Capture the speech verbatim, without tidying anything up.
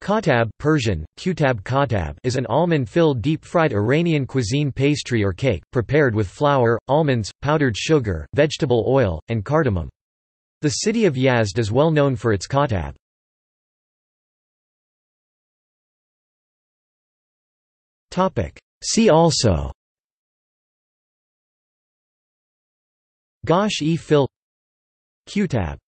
Qottab Persian, Qottab Qottab is an almond-filled deep-fried Iranian cuisine pastry or cake, prepared with flour, almonds, powdered sugar, vegetable oil, and cardamom. The city of Yazd is well known for its qottab. See also: Gosh-e fil, Qottab.